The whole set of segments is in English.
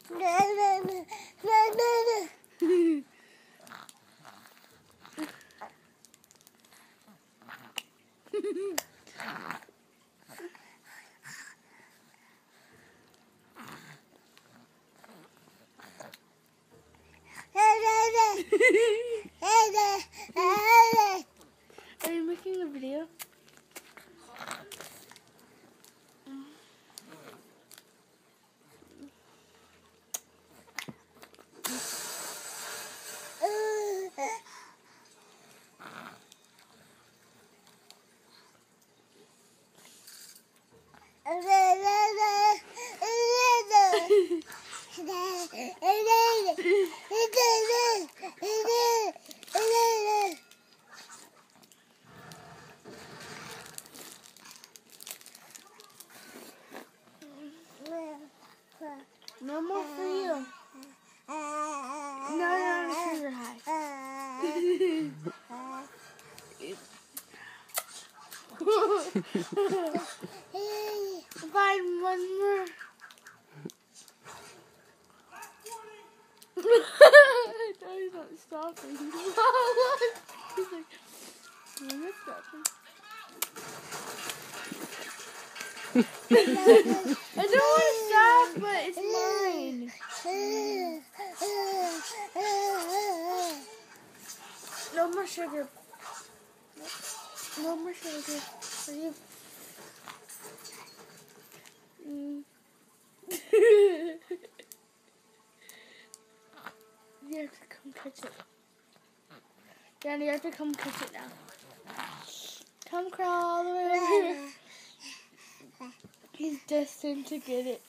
Are you making a video? No more for you. No, sugar high. Find one more. I thought he's not stopping. He's like, I'm not stopping. I don't want to stop, but it's mine. No more sugar. No more sugar for you. You have to come catch it. Danny, you have to come catch it now. Come crawl all the way over here. He's destined to get it.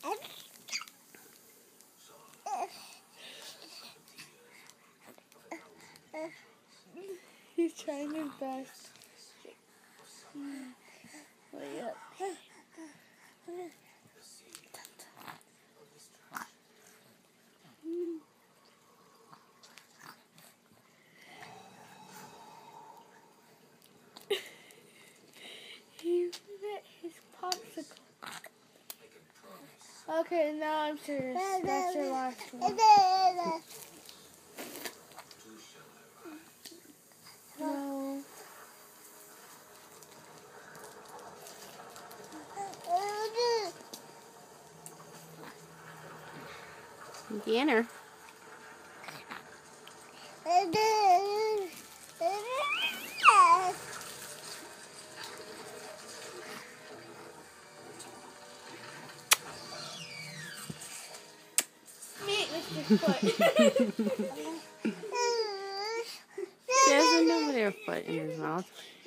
He's trying his best. Wait up. He met his popsicle. Okay, now I'm serious. That's your last one. No. Dinner. Meet Mr. Foot. He has a new foot in his mouth.